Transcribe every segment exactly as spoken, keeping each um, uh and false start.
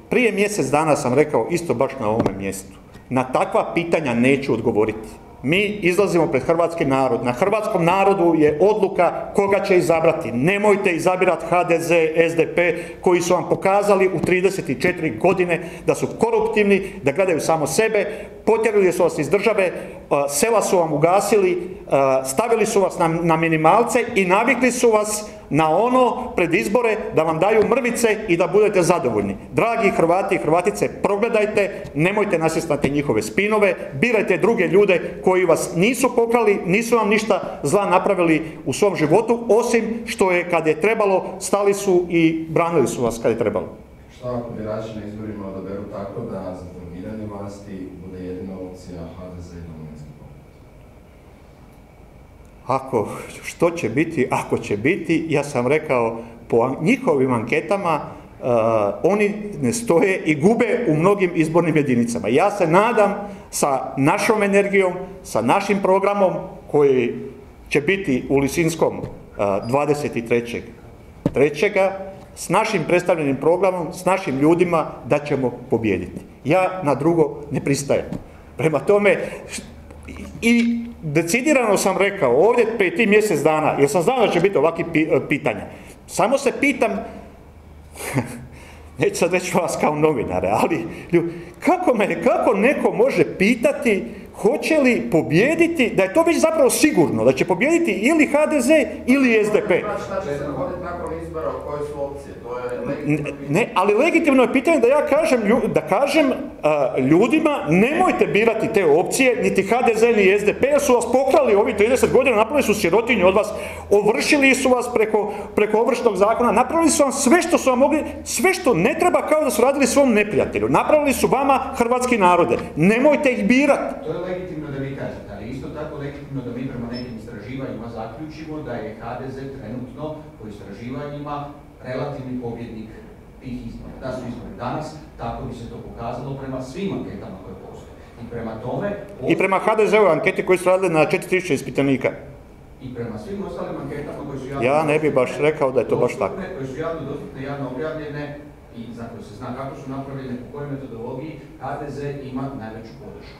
Prije mjesec dana sam rekao isto baš na ovome mjestu. Na takva pitanja neću odgovoriti. Mi izlazimo pred hrvatski narod. Na hrvatskom narodu je odluka koga će izabrati. Nemojte izabirati H D Z, S D P, koji su vam pokazali u trideset četiri godine da su koruptivni, da gledaju samo sebe, potjerali su vas iz države, sela su vam ugasili, stavili su vas na, na minimalce i navikli su vas na ono pred izbore da vam daju mrvice i da budete zadovoljni. Dragi Hrvati i Hrvatice, progledajte, nemojte nasjestati njihove spinove, birajte druge ljude koji vas nisu pokrali, nisu vam ništa zla napravili u svom životu, osim što je kad je trebalo, stali su i branili su vas kad je trebalo. Šta ako birači na izborima odaberu tako da za formiranje vlasti bude jedina opcija H D Z i Domovinski pokret? Ako, što će biti, ako će biti, ja sam rekao, po njihovim anketama, uh, oni ne stoje i gube u mnogim izbornim jedinicama. Ja se nadam sa našom energijom, sa našim programom koji će biti u Lisinskom uh, dvadeset trećeg trećega s našim predstavljenim programom, s našim ljudima, da ćemo pobijediti. Ja na drugo ne pristajem. Prema tome, i decidirano sam rekao ovdje prije ti mjesec dana, jer sam znao da će biti ovakvih pitanja. Samo se pitam, neću sad reći vas kao novinare, ali kako, me, kako neko može pitati hoće li pobijediti, da je to već zapravo sigurno, da će pobijediti ili H D Z ili S D P. Ne, ali legitimno je pitanje da ja kažem, da kažem uh, ljudima, nemojte birati te opcije, niti H D Z ni S D P, jer su vas pokrali ovih trideset godina, napravili su sirotinju od vas, ovršili su vas preko, preko ovršnog zakona, napravili su vam sve što su vam mogli, sve što ne treba, kao da su radili svom neprijatelju. Napravili su vama hrvatski narode. Nemojte ih birati. To je legitimno da vi kažete, ali isto tako legitimno da mi prema nekim istraživanjima zaključimo da je H D Z trenutno po istraživanjima relativni pobjednik tih izbora. Da su izbori danas, tako bi se to pokazalo prema svim anketama koje postoje. I prema tome... Postoje... I prema H D Z-ove ankete koje su radile na četiri tisuće ispitanika. I prema svim ostalim anketama koje su javno... Ja ne bih baš rekao da je to baš tako. Koje su javno dostupne, javno objavljene i za koje se zna kako su napravljene, po kojoj metodologiji, H D Z ima najveću podršku.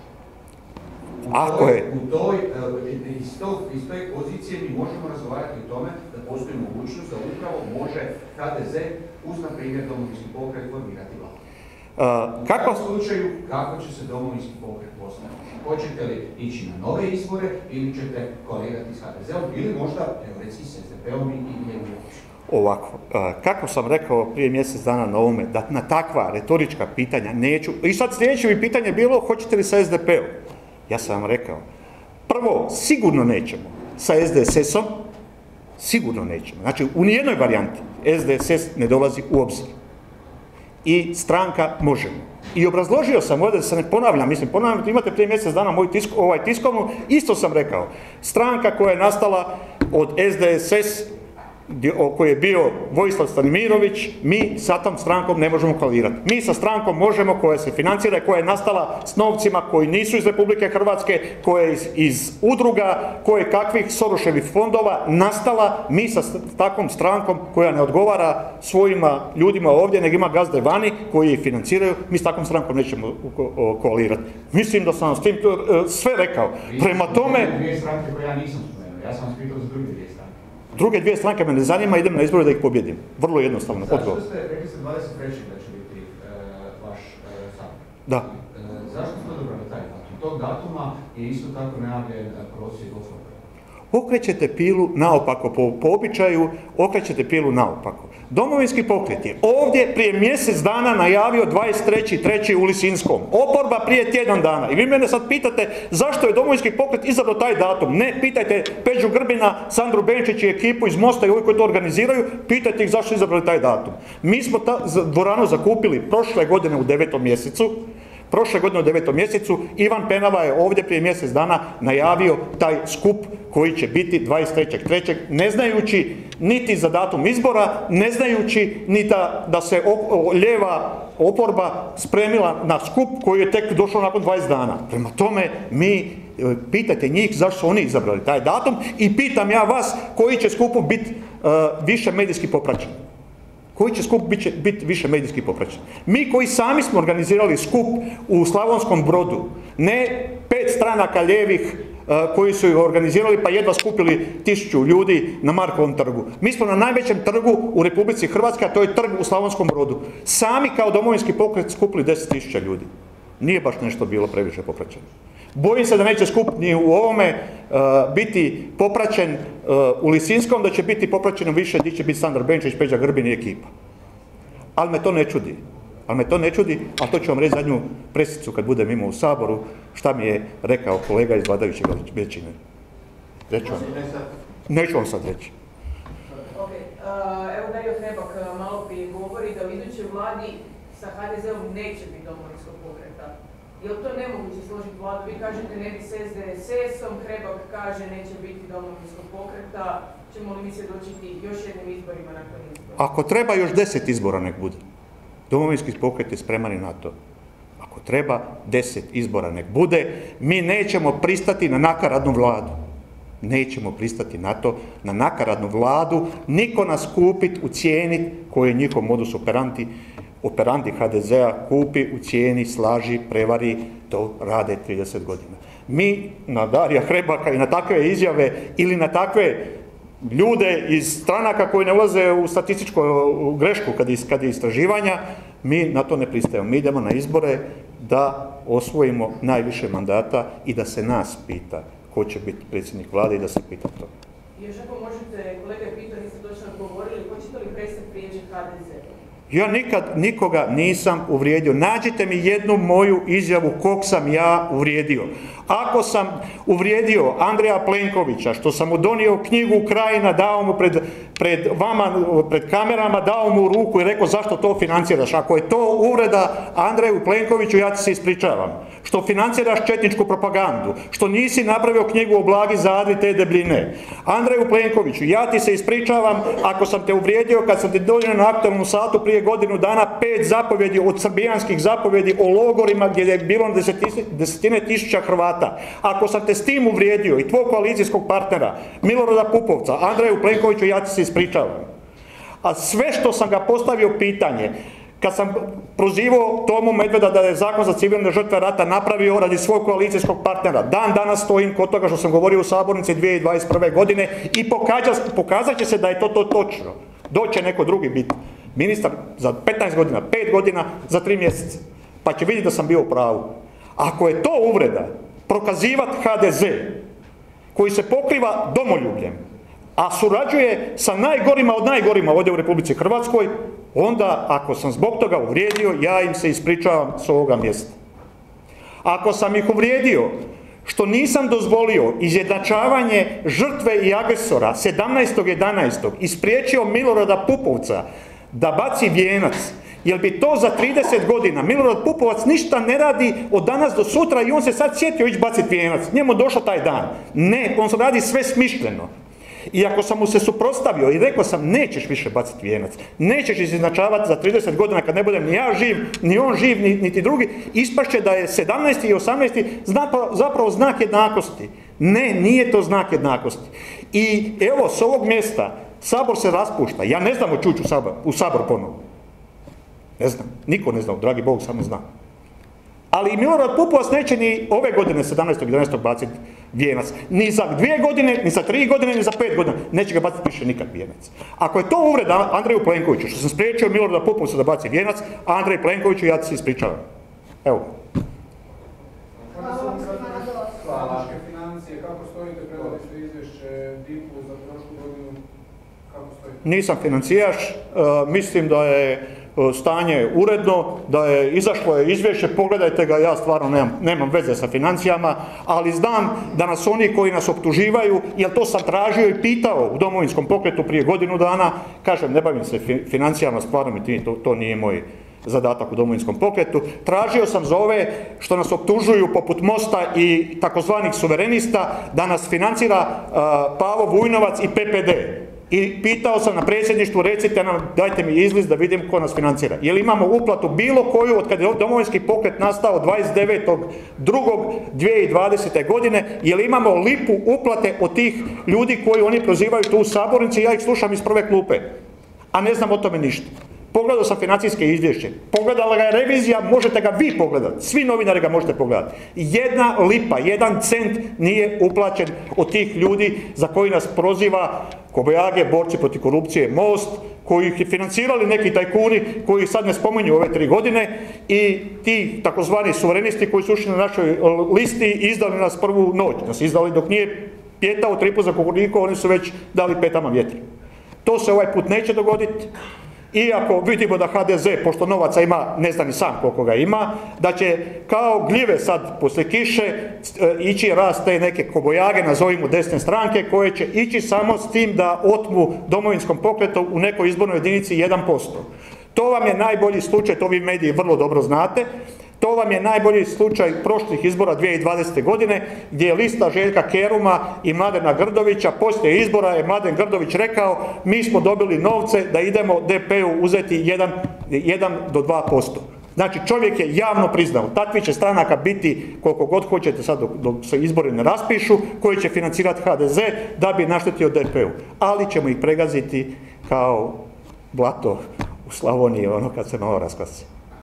Ako je. U toj, iz, tog, iz toj pozicije mi možemo razgovarati o tome da postoji mogućnost da upravo može H D Z uz, na primjer, Domovinski pokret formirati vladu. Uh, kako? U slučaju, kako će se Domovinski pokret postaviti? Hoćete li ići na nove izbore ili ćete koalirati s H D Z-om ili možda teoretski s S D P-om i njegovom općinom? Ovako, kako sam rekao prije mjesec dana na ovome, da na takva retorička pitanja neću, i sad sljedeće mi pitanje bilo, hoćete li sa S D P-om? Ja sam vam rekao, prvo, sigurno nećemo sa S D S S-om, sigurno nećemo. Znači, u nijednoj varijanti S D S S ne dolazi u obzir. I stranka možemo. I obrazložio sam ovdje, da se ne ponavljam, mislim, ponavljam, imate prije mjesec dana moju tisk, ovaj tiskovnu, isto sam rekao, stranka koja je nastala od S D S S, koji je bio Vojislav Stanimirović, mi sa tom strankom ne možemo koalirati. Mi sa strankom možemo, koja se financira, koja je nastala s novcima koji nisu iz Republike Hrvatske, koja je iz, iz udruga, koje kakvih Soroševih fondova nastala, mi sa takvom strankom koja ne odgovara svojima ljudima ovdje, nego ima gazde vani koji je financiraju, mi s takvom strankom nećemo koalirati. Mislim da sam s tim sve rekao. Prema tome... Dvije stranke koje ja nisam spomenuo, ja sam vas pitao za druge dvije stranke. Druge dvije stranke me ne zanima, idem na izbore da ih pobjedim. Vrlo jednostavno, odgovor. Zašto ste, rekli ste dvadeset trećeg da će biti e, vaš e, sabor? Da. E, zašto ste odabrali taj datum? Tog datuma je isto tako najavljen prosvjed oporbe. Okrećete pilu naopako, po, po običaju, okrećete pilu naopako. Domovinski pokret je ovdje prije mjesec dana najavio dvadeset treći treći u Lisinskom. Oporba prije tjedan dana. I vi mene sad pitate zašto je Domovinski pokret izabrao taj datum. Ne, pitajte Peđu Grbina, Sandru Benčić i ekipu iz Mosta i ovi koji to organiziraju, pitajte ih zašto su izabrali taj datum. Mi smo ta dvoranu zakupili prošle godine u devetom mjesecu. Prošle godine u devetom mjesecu Ivan Penava je ovdje prije mjesec dana najavio taj skup koji će biti dvadeset trećeg trećeg ne znajući niti za datum izbora, ne znajući ni da, da se o, o, lijeva oporba spremila na skup koji je tek došao nakon dvadeset dana. Prema tome, mi pitajte njih zašto su oni izabrali taj datum i pitam ja vas koji će skupu biti uh, više medijski popraćeni. Koji će skup biti bit više medijski popraćen? Mi koji sami smo organizirali skup u Slavonskom Brodu, ne pet stranaka lijevih koji su ih organizirali pa jedva skupili tisuću ljudi na Markovom trgu. Mi smo na najvećem trgu u Republici Hrvatskoj, a to je trg u Slavonskom Brodu. Sami kao Domovinski pokret skupili deset tisuća ljudi. Nije baš nešto bilo previše popraćeno. Bojim se da neće skup ni u ovome uh, biti popraćen uh, u Lisinskom, da će biti popraćeno više gdje će biti Sandra Benčić, Peđa Grbin i ekipa. Ali me to ne čudi. Ali me to ne čudi, ali to ću vam reći zadnju presicu kad budem imao u Saboru, šta mi je rekao kolega iz vladajuće većine. Reću vam. Neću vam sad reći. Ok, evo Dario Hrebak malo prije govori da u idućoj vladi sa ha de zeom neće biti Domovinskog pokreta. Je li to nemoguće složiti vladu? Vi kažete ne bi s es de es esom, Hrebak kaže neće biti Domovinskog pokreta. Ćemo li mi svjedočiti još jednim izborima nakon izbora? Ako treba još deset izbora nek bude. Domovinski pokret je spreman i na to. Ako treba deset izbora nek bude, mi nećemo pristati na nakaradnu vladu. Nećemo pristati na to, na nakaradnu vladu, niko nas kupit u cijeni koji je njihov modus operandi, operandi ha de zea kupi u cijeni, slaži, prevari, to rade trideset godina. Mi na Darija Hrebaka i na takve izjave ili na takve ljude iz stranaka koji ne ulaze u statističku grešku kad je, kad je istraživanja, mi na to ne pristajemo. Mi idemo na izbore da osvojimo najviše mandata i da se nas pita ko će biti predsjednik vlade i da se pita to. Još ako možete, kolega je pitao, niste točno odgovorili, hoćete li prestati vrijeđati ha de ze? Ja nikad nikoga nisam uvrijedio. Nađite mi jednu moju izjavu kog sam ja uvrijedio. Ako sam uvrijedio Andreja Plenkovića, što sam mu donio knjigu Krajina, dao mu pred, pred vama, pred kamerama, dao mu u ruku i rekao zašto to financiraš. Ako je to uvreda Andreju Plenkoviću, ja ti se ispričavam. Što financiraš četničku propagandu, što nisi napravio knjigu o Blagi Zadri te debljine. Andreju Plenkoviću, ja ti se ispričavam ako sam te uvrijedio kad sam ti donio na aktualnom satu prije godinu dana pet zapovjedi od srbijanskih zapovjedi o logorima gdje je bilo desetine tisuća Hrvata. Ako sam te s tim uvrijedio i tvoj koalicijskog partnera Milorada Pupovca, Andreju Plenkoviću, ja ti se ispričavam. A sve što sam ga postavio pitanje, kad sam prozivao Tomu Medveda da je zakon za civilne žrtve rata napravio radi svog koalicijskog partnera, dan danas stojim kod toga što sam govorio u sabornici dvije tisuće dvadeset prve. godine i pokazat će se da je to, to točno. Doće neko drugi biti ministar za petnaest godina, pet godina, za tri mjeseca. Pa će vidjeti da sam bio u pravu. Ako je to uvreda, prokazivati ha de ze, koji se pokriva domoljubljem, a surađuje sa najgorima od najgorima ovdje u Republici Hrvatskoj, onda ako sam zbog toga uvrijedio, ja im se ispričavam s ovoga mjesta. Ako sam ih uvrijedio što nisam dozvolio izjednačavanje žrtve i agresora sedamnaestog jedanaestog i spriječio Milorada Pupovca da baci vijenac, jer bi to za trideset godina, Milorad Pupovac ništa ne radi od danas do sutra i on se sad sjetio ići baciti vijenac. Njemu došao taj dan. Ne, on se radi sve smišljeno. I ako sam mu se suprotstavio i rekao sam nećeš više baciti vijenac, nećeš izjednačavati za trideset godina kad ne budem ni ja živ, ni on živ, ni, niti drugi, ispašće da je sedamnaesti i osamnaesti zapravo znak jednakosti. Ne, nije to znak jednakosti. I evo, s ovog mjesta Sabor se raspušta. Ja ne znam oćući u Sabor, u Sabor ponovo. Ne znam, niko ne zna, dragi Bog samo zna. Ali i Milorad Pupovac neće ni ove godine sedamnaestog jedanaestog baciti vijenac. Ni za dvije godine, ni za tri godine, ni za pet godina. Neće ga baciti više nikad vijenac. Ako je to uvreda Andreju Plenkoviću, što sam spriječio Milorada Pupovca da baci vijenac, Andrej Plenkoviću, ja ti se ispričavam. Evo. Strateške financije, kako stojite, predali ste izvješće dipu za prošlu godinu, kako stojite? Nisam financijaš, uh, mislim da je stanje uredno, da je izašlo je izvješće, pogledajte ga, ja stvarno nemam, nemam veze sa financijama, ali znam da nas oni koji nas optuživaju, jer to sam tražio i pitao u Domovinskom pokretu prije godinu dana, kažem, ne bavim se financijama, stvarno mi to, to nije moj zadatak u Domovinskom pokretu. Tražio sam za ove što nas optužuju poput Mosta i takozvanih suverenista da nas financira uh, Pavo Vujnovac i pe pe de. I pitao sam na predsjedništvu, recite nam, dajte mi izlist da vidim ko nas financira. Jel imamo uplatu bilo koju od kada je Domovinski pokret nastao dvadeset devetog drugog dvije tisuće dvadesete. godine, jel imamo lipu uplate od tih ljudi koji oni prozivaju tu u sabornici, ja ih slušam iz prve klupe, a ne znam o tome ništa. Pogledao sam financijske izvješće. Pogledala ga je revizija, možete ga vi pogledati. Svi novinari ga možete pogledati. Jedna lipa, jedan cent nije uplaćen od tih ljudi za koji nas proziva kobajage, borci protiv korupcije, Most, koji ih je financirali neki tajkuni, koji sad ne spominju ove tri godine, i ti takozvani suverenisti koji su ušli na našoj listi i izdali nas prvu noć. Nas izdali dok nije pjetao tri puta za kukuriko, oni su već dali petama vjetra. To se ovaj put neće dogoditi. Iako vidimo da ha de ze, pošto novaca ima, ne zna ni sam koliko ga ima, da će kao gljive sad poslije kiše ići rast te neke kobojage, nazovimo desne stranke, koje će ići samo s tim da otmu Domovinskom pokretu u nekoj izbornoj jedinici jedan posto. To vam je najbolji slučaj, to vi mediji vrlo dobro znate. To vam je najbolji slučaj prošlih izbora dvije tisuće dvadesete. godine, gdje je lista Željka Keruma i Mladena Grdovića, poslije izbora je Mladen Grdović rekao, mi smo dobili novce da idemo de pe u uzeti jedan do dva posto. Znači, čovjek je javno priznao, takvi će stranaka biti koliko god hoćete sad dok, dok se izbori ne raspišu, koji će financirati ha de ze da bi naštetio de pe u. Ali ćemo ih pregaziti kao blato u Slavoniji, ono kad se malo rasklasi.